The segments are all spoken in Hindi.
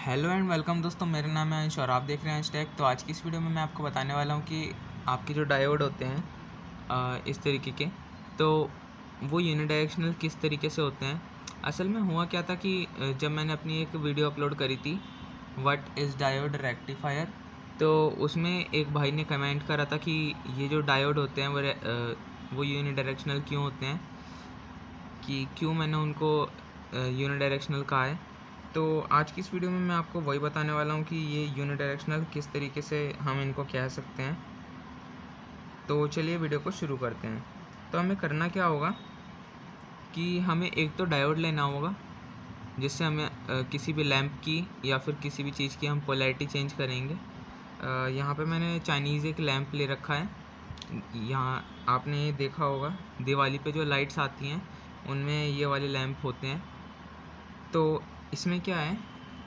हेलो एंड वेलकम दोस्तों, मेरा नाम है अंश और आप देख रहे हैं ANSHTECH। तो आज की इस वीडियो में मैं आपको बताने वाला हूँ कि आपके जो डायोड होते हैं इस तरीके के, तो वो यूनिडायरेक्शनल किस तरीके से होते हैं। असल में हुआ क्या था कि जब मैंने अपनी एक वीडियो अपलोड करी थी व्हाट इज़ डायोड रेक्टिफायर, तो उसमें एक भाई ने कमेंट करा था कि ये जो डायोड होते हैं वो यूनिडायरेक्शनल क्यों होते हैं, कि क्यों मैंने उनको यूनिडायरेक्शनल कहा है। तो आज की इस वीडियो में मैं आपको वही बताने वाला हूँ कि ये यूनिडायरेक्शनल किस तरीके से हम इनको कह सकते हैं। तो चलिए वीडियो को शुरू करते हैं। तो हमें करना क्या होगा कि हमें एक तो डायोड लेना होगा जिससे हमें किसी भी लैंप की या फिर किसी भी चीज़ की हम पोलैरिटी चेंज करेंगे। यहाँ पे मैंने चाइनीज़ एक लैंप ले रखा है। यहाँ आपने देखा होगा दिवाली पे जो लाइट्स आती हैं उनमें ये वाले लैंप होते हैं। तो इसमें क्या है,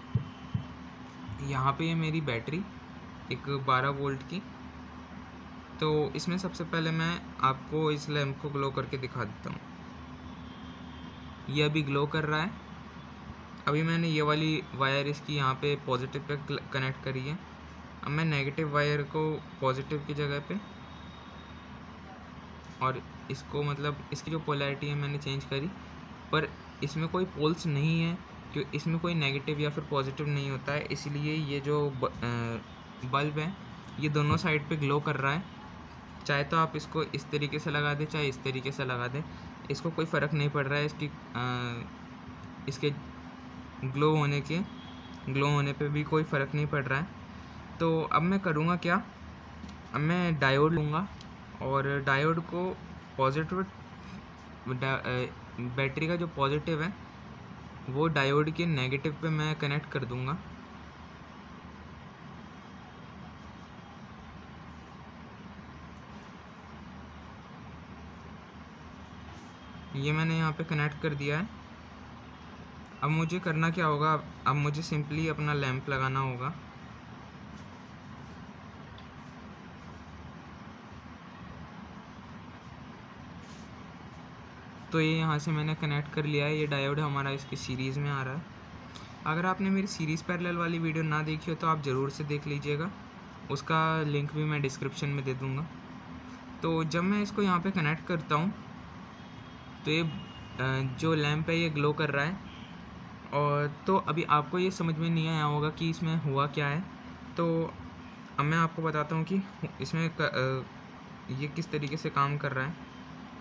यहाँ पे ये मेरी बैटरी एक 12 वोल्ट की। तो इसमें सबसे पहले मैं आपको इस लैंप को ग्लो करके दिखा देता हूँ। ये अभी ग्लो कर रहा है। अभी मैंने ये वाली वायर इसकी यहाँ पे पॉजिटिव पे कनेक्ट करी है। अब मैं नेगेटिव वायर को पॉजिटिव की जगह पे और इसको मतलब इसकी जो पोलैरिटी है मैंने चेंज करी, पर इसमें कोई पोल्स नहीं है क्योंकि इसमें कोई नेगेटिव या फिर पॉजिटिव नहीं होता है, इसलिए ये जो बल्ब है ये दोनों साइड पे ग्लो कर रहा है। चाहे तो आप इसको इस तरीके से लगा दें चाहे इस तरीके से लगा दें, इसको कोई फ़र्क नहीं पड़ रहा है। इसके ग्लो होने पे भी कोई फ़र्क नहीं पड़ रहा है। तो अब मैं करूँगा क्या, अब मैं डायोड लूँगा और डायोड को पॉजिटिव बैटरी का जो पॉजिटिव है वो डायोड के नेगेटिव पे मैं कनेक्ट कर दूँगा। ये मैंने यहाँ पे कनेक्ट कर दिया है। अब मुझे करना क्या होगा, अब मुझे सिंपली अपना लैंप लगाना होगा। तो ये यहाँ से मैंने कनेक्ट कर लिया है। ये डायोड हमारा इसकी सीरीज़ में आ रहा है। अगर आपने मेरी सीरीज़ पैरेलल वाली वीडियो ना देखी हो तो आप ज़रूर से देख लीजिएगा, उसका लिंक भी मैं डिस्क्रिप्शन में दे दूँगा। तो जब मैं इसको यहाँ पे कनेक्ट करता हूँ तो ये जो लैंप है ये ग्लो कर रहा है। और तो अभी आपको ये समझ में नहीं आया होगा कि इसमें हुआ क्या है। तो अब मैं आपको बताता हूँ कि इसमें ये किस तरीके से काम कर रहा है।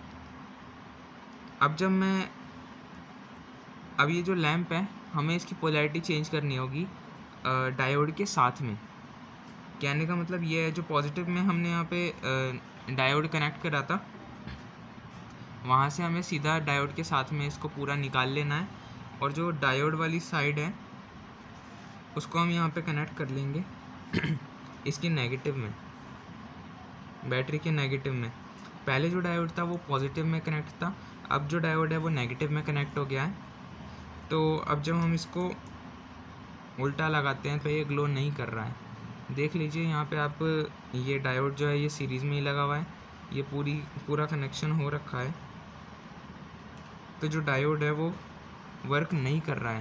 अब ये जो लैंप है हमें इसकी पोलैरिटी चेंज करनी होगी डायोड के साथ में। कहने का मतलब ये है, जो पॉजिटिव में हमने यहाँ पे डायोड कनेक्ट करा था वहाँ से हमें सीधा डायोड के साथ में इसको पूरा निकाल लेना है, और जो डायोड वाली साइड है उसको हम यहाँ पे कनेक्ट कर लेंगे इसके नेगेटिव में, बैटरी के नेगेटिव में। पहले जो डायोड था वो पॉजिटिव में कनेक्ट था, अब जो डायोड है वो नेगेटिव में कनेक्ट हो गया है। तो अब जब हम इसको उल्टा लगाते हैं तो ये ग्लो नहीं कर रहा है। देख लीजिए यहाँ पे आप, ये डायोड जो है ये सीरीज़ में ही लगा हुआ है, ये पूरा कनेक्शन हो रखा है। तो जो डायोड है वो वर्क नहीं कर रहा है,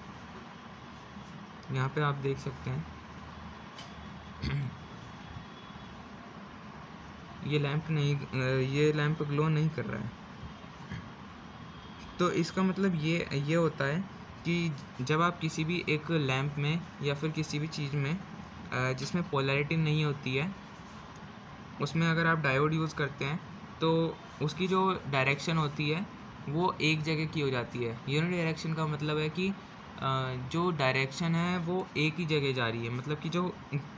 यहाँ पे आप देख सकते हैं ये लैंप ग्लो नहीं कर रहा है। तो इसका मतलब ये होता है कि जब आप किसी भी एक लैंप में या फिर किसी भी चीज़ में जिसमें पोलैरिटी नहीं होती है उसमें अगर आप डायोड यूज़ करते हैं तो उसकी जो डायरेक्शन होती है वो एक जगह की हो जाती है। यूनिडायरेक्शन का मतलब है कि जो डायरेक्शन है वो एक ही जगह जा रही है, मतलब कि जो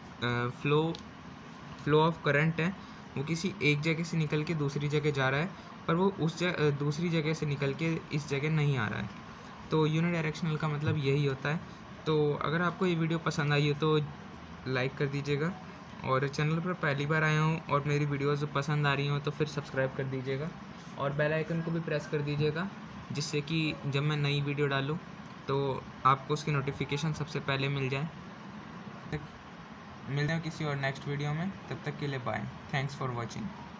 फ्लो ऑफ करंट है वो किसी एक जगह से निकल के दूसरी जगह जा रहा है, पर वो दूसरी जगह से निकल के इस जगह नहीं आ रहा है। तो यूनिडायरेक्शनल का मतलब यही होता है। तो अगर आपको ये वीडियो पसंद आई हो तो लाइक कर दीजिएगा, और चैनल पर पहली बार आया हूँ और मेरी वीडियोज़ पसंद आ रही हो तो फिर सब्सक्राइब कर दीजिएगा और बेल आइकन को भी प्रेस कर दीजिएगा, जिससे कि जब मैं नई वीडियो डालूँ तो आपको उसकी नोटिफिकेशन सबसे पहले मिल जाए। मिलते हैं किसी और नेक्स्ट वीडियो में, तब तक के लिए बाय। Thanks for watching.